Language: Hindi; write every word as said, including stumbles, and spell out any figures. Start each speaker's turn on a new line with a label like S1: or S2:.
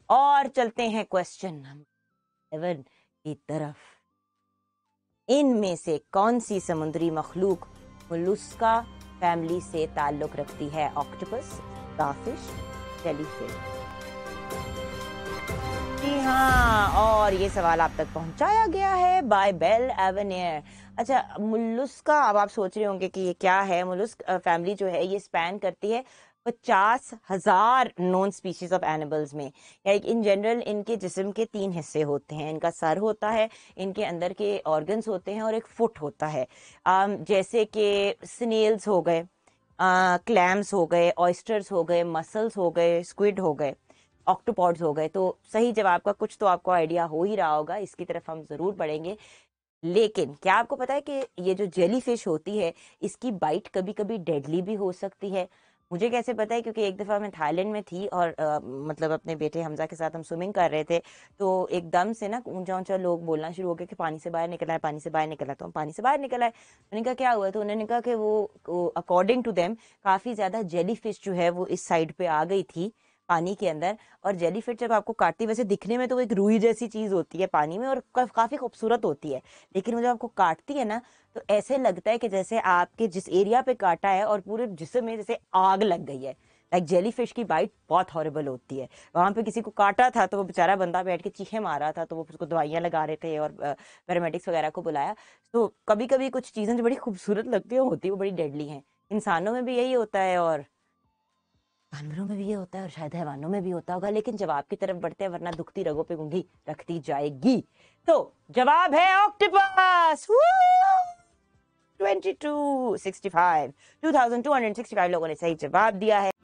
S1: और चलते हैं क्वेश्चन नंबर सेवन की तरफ। इनमें से कौन सी समुद्री मखलूक मोलुस्का फैमिली से ताल्लुक रखती है? Octopus, starfish, jellyfish. जी हाँ, और ये सवाल आप तक पहुंचाया गया है बाय बेल एवेनियर। अच्छा, मोलुस्का, अब आप सोच रहे होंगे कि ये क्या है। मोलुस्क फैमिली जो है ये स्पैन करती है पचास हजार नॉन स्पीशीज ऑफ एनिमल्स में। इन जनरल इनके जिस्म के तीन हिस्से होते हैं। इनका सर होता है, इनके अंदर के ऑर्गन्स होते हैं और एक फुट होता है। आम, जैसे कि स्नेल्स हो गए, क्लैम्स हो गए, ऑयस्टर्स हो गए, मसल्स हो गए, स्क्विड हो गए, ऑक्टोपॉड्स हो गए। तो सही जवाब का कुछ तो आपको आइडिया हो ही रहा होगा, इसकी तरफ हम जरूर बढ़ेंगे। लेकिन क्या आपको पता है कि ये जो जेली फिश होती है इसकी बाइट कभी कभी डेडली भी हो सकती है? मुझे कैसे पता है? क्योंकि एक दफ़ा मैं थाईलैंड में थी और आ, मतलब अपने बेटे हमजा के साथ हम स्विमिंग कर रहे थे, तो एकदम से ना ऊंचा ऊंचा लोग बोलना शुरू हो गए कि पानी से बाहर निकला है, पानी से बाहर निकला। तो हम पानी से बाहर निकला है। मैंने कहा क्या हुआ? तो उन्होंने कहा कि वो अकॉर्डिंग टू देम काफ़ी ज़्यादा जेली फिश जो है वो इस साइड पे आ गई थी पानी के अंदर। और जेलीफिश जब आपको काटती, वैसे दिखने में तो वो एक रुई जैसी चीज होती है पानी में और काफी खूबसूरत होती है, लेकिन वो जब आपको काटती है ना तो ऐसे लगता है कि जैसे आपके जिस एरिया पे काटा है और पूरे जिस्म में जैसे आग लग गई है। लाइक जेलीफिश की बाइट बहुत हॉरिबल होती है। वहां पे किसी को काटा था तो वो बेचारा बंदा बैठ के चीखे मारा था, तो वो उसको दवाइयां लगा रहे थे और पैरामेडिक्स वगैरह को बुलाया। तो कभी कभी कुछ चीजें जो बड़ी खूबसूरत लगती है होती है वो बड़ी डेडली हैं। इंसानों में भी यही होता है और जानवरों में भी ये होता है और शायद हैवानों में भी होता होगा। लेकिन जवाब की तरफ बढ़ते हैं, वरना दुखती रगों पे उंगली रखती जाएगी। तो जवाब है octopus. Twenty two sixty five two thousand two hundred sixty five लोगों ने सही जवाब दिया है।